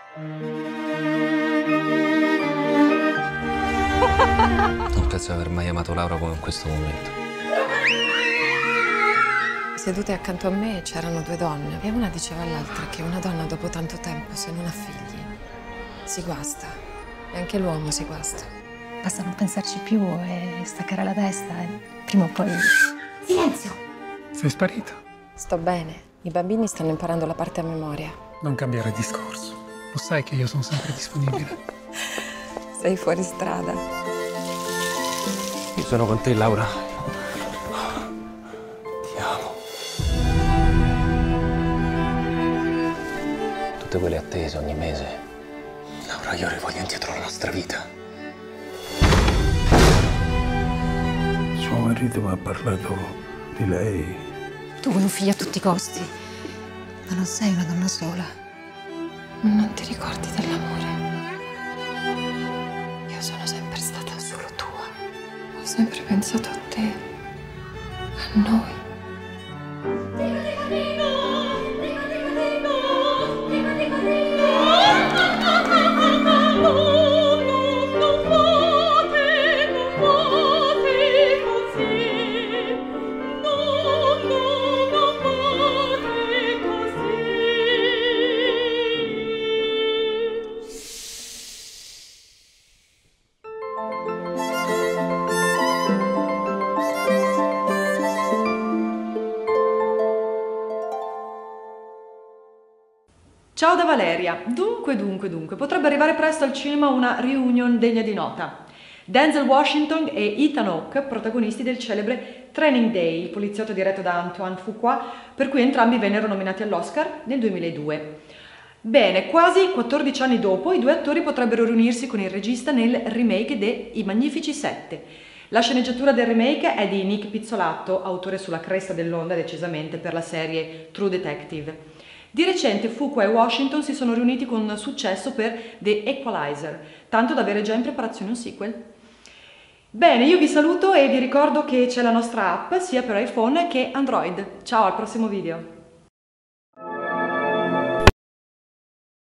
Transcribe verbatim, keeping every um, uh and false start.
Non penso di aver mai amato Laura come in questo momento. Sedute accanto a me c'erano due donne e una diceva all'altra che una donna dopo tanto tempo, se non ha figli, si guasta. E anche l'uomo si guasta. Basta non pensarci più e staccare la testa e prima o poi... Silenzio! Sei sparita. Sto bene. I bambini stanno imparando la parte a memoria. Non cambiare discorso. Lo sai che io sono sempre disponibile. Sei fuori strada. Io sono con te, Laura. Ti amo. Tutte quelle attese ogni mese. Laura, io rivoglio indietro la nostra vita. Suo marito mi ha parlato di lei. Tu vuoi un figlio a tutti i costi, ma non sei una donna sola. Non ti ricordi dell'amore? Io sono sempre stata solo tua. Ho sempre pensato a te, a noi. Ciao da Valeria. Dunque, dunque, dunque, potrebbe arrivare presto al cinema una reunion degna di nota. Denzel Washington e Ethan Hawke, protagonisti del celebre Training Day, il poliziotto diretto da Antoine Fuqua, per cui entrambi vennero nominati all'Oscar nel duemiladue. Bene, quasi quattordici anni dopo, i due attori potrebbero riunirsi con il regista nel remake de I Magnifici Sette. La sceneggiatura del remake è di Nick Pizzolatto, autore sulla cresta dell'onda decisamente per la serie True Detective. Di recente Fuqua e Washington si sono riuniti con successo per The Equalizer, tanto da avere già in preparazione un sequel. Bene, io vi saluto e vi ricordo che c'è la nostra app sia per iPhone che Android. Ciao, al prossimo video!